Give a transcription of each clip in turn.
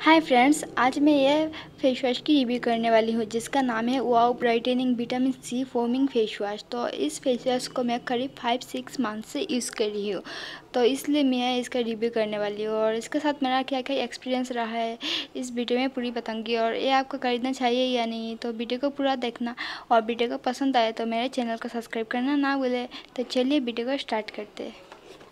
Hi friends, आज मैं ये फेस वॉश की रिव्यू करने वाली हूँ जिसका नाम है wow brightening vitamin C foaming face wash. तो इस फेस वॉश को मैं करीब 5-6 मंथ से यूज़ कर रही हूँ, तो इसलिए मैं इसका रिव्यू करने वाली हूँ और इसके साथ मेरा क्या क्या एक्सपीरियंस रहा है इस वीडियो में पूरी बताऊँगी। और ये आपको खरीदना चाहिए या नहीं, तो वीडियो को पूरा देखना और वीडियो को पसंद आए तो मेरे चैनल को सब्सक्राइब करना ना भूलें। तो चलिए वीडियो को स्टार्ट करते हैं।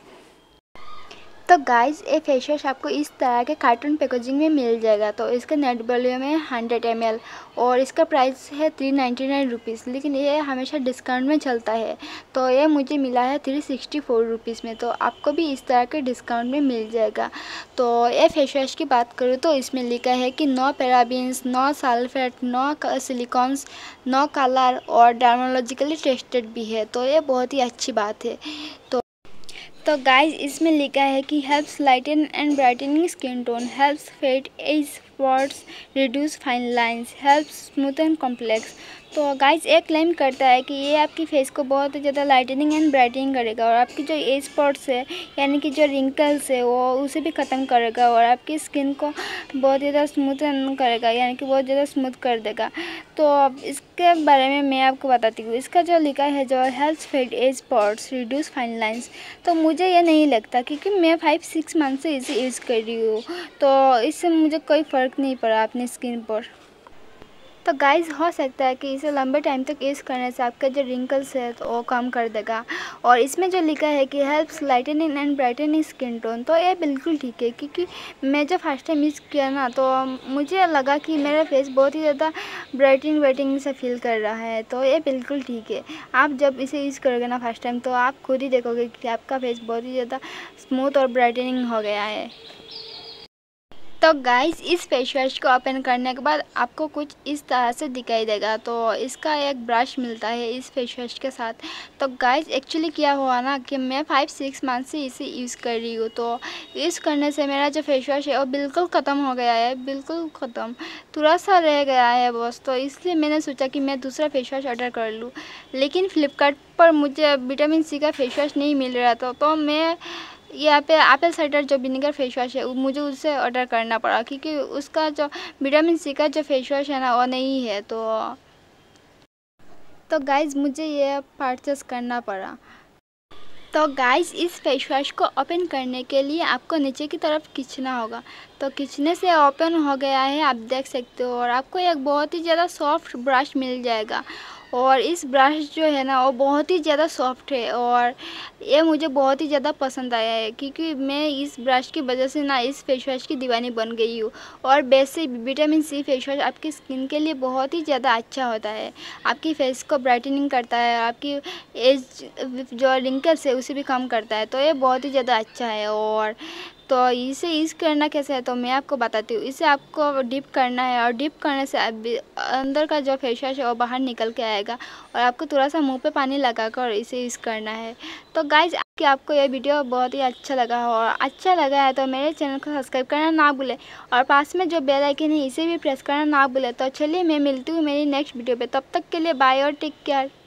तो गाइस, ये फेस वॉश आपको इस तरह के कार्टून पैकेजिंग में मिल जाएगा। तो इसका नेट वॉल्यूम है 100 ml और इसका प्राइस है 399 रुपीज़, लेकिन ये हमेशा डिस्काउंट में चलता है। तो ये मुझे मिला है 364 रुपीज़ में, तो आपको भी इस तरह के डिस्काउंट में मिल जाएगा। तो ये फेस वॉश की बात करूँ तो इसमें लिखा है कि no parabens, no sulphate, no silicones, no colour और डर्मोलॉजिकली टेस्टेड भी है, तो ये बहुत ही अच्छी बात है। तो गाइस, इसमें लिखा है कि helps lighten and brightening skin tone, helps fade age spots, reduce fine lines, helps smooth and complex. तो गाइस, एक क्लेम करता है कि ये आपकी फेस को बहुत ज़्यादा लाइटनिंग एंड ब्राइटनिंग करेगा और आपकी जो एज स्पॉट्स है यानी कि जो रिंकल्स है वो उसे भी ख़त्म करेगा और आपकी स्किन को बहुत ज़्यादा स्मूथ करेगा यानी कि बहुत ज़्यादा स्मूथ कर देगा। तो अब इसके बारे में मैं आपको बताती हूँ। इसका जो लिखा है जो helps fade age spots, reduce fine lines, तो मुझे ये नहीं लगता क्योंकि मैं 5-6 मंथ से इसे यूज़ कर रही हूँ, तो इससे मुझे कोई फ़र्क नहीं पड़ा अपनी स्किन पर। तो गाइस, हो सकता है कि इसे लंबे टाइम तक यूज़ करने से आपके जो रिंकल्स है तो वो कम कर देगा। और इसमें जो लिखा है कि helps lightening and brightening skin tone, तो ये बिल्कुल ठीक है क्योंकि मैं जब फर्स्ट टाइम यूज़ किया ना तो मुझे लगा कि मेरा फेस बहुत ही ज़्यादा ब्राइटनिंग से फील कर रहा है, तो ये बिल्कुल ठीक है। आप जब इसे यूज़ करोगे ना फर्स्ट टाइम तो आप खुद ही देखोगे कि आपका फेस बहुत ही ज़्यादा स्मूथ और ब्राइटनिंग हो गया है। तो गाइस, इस फेस वॉश को ओपन करने के बाद आपको कुछ इस तरह से दिखाई देगा। तो इसका एक ब्रश मिलता है इस फेस वॉश के साथ। तो गाइस, एक्चुअली क्या हुआ ना कि मैं 5-6 मंथ से इसे यूज़ कर रही हूँ, तो यूज़ करने से मेरा जो फेस वॉश है वो बिल्कुल ख़त्म हो गया है, बिल्कुल ख़त्म, थोड़ा सा रह गया है बस। तो इसलिए मैंने सोचा कि मैं दूसरा फेस वॉश ऑर्डर कर लूँ, लेकिन फ्लिपकार्ट पर मुझे विटामिन सी का फेस वॉश नहीं मिल रहा था, तो मैं यहाँ पे एप्पल साइडर जो विनेगर फेस वॉश है मुझे उससे ऑर्डर करना पड़ा क्योंकि उसका जो विटामिन सी का जो फेस वॉश है ना वो नहीं है। तो गाइज, मुझे ये परचेस करना पड़ा। तो गाइस, इस फेस वॉश को ओपन करने के लिए आपको नीचे की तरफ खींचना होगा। तो खींचने से ओपन हो गया है, आप देख सकते हो। और आपको एक बहुत ही ज़्यादा सॉफ्ट ब्रश मिल जाएगा और इस ब्रश जो है ना वो बहुत ही ज़्यादा सॉफ्ट है और ये मुझे बहुत ही ज़्यादा पसंद आया है क्योंकि मैं इस ब्रश की वजह से ना इस फेस वॉश की दीवानी बन गई हूँ। और वैसे विटामिन सी फेस वॉश आपकी स्किन के लिए बहुत ही ज़्यादा अच्छा होता है, आपकी फेस को ब्राइटनिंग करता है, आपकी एज जो रिंकल्स है उसे भी कम करता है, तो ये बहुत ही ज़्यादा अच्छा है। और तो इसे यूज़ करना कैसे है तो मैं आपको बताती हूँ। इसे आपको डिप करना है और डिप करने से अंदर का जो फेस वॉश है वो बाहर निकल के आएगा और आपको थोड़ा सा मुंह पे पानी लगाकर इसे यूज़ करना है। तो गाइज, आपको यह वीडियो बहुत ही अच्छा लगा हो और अच्छा लगा है तो मेरे चैनल को सब्सक्राइब करना ना भूलें और पास में जो बेल आइकन है इसे भी प्रेस करना ना भूलें। तो चलिए, मैं मिलती हूँ मेरी नेक्स्ट वीडियो पे, तब तक के लिए बाय और टेक केयर।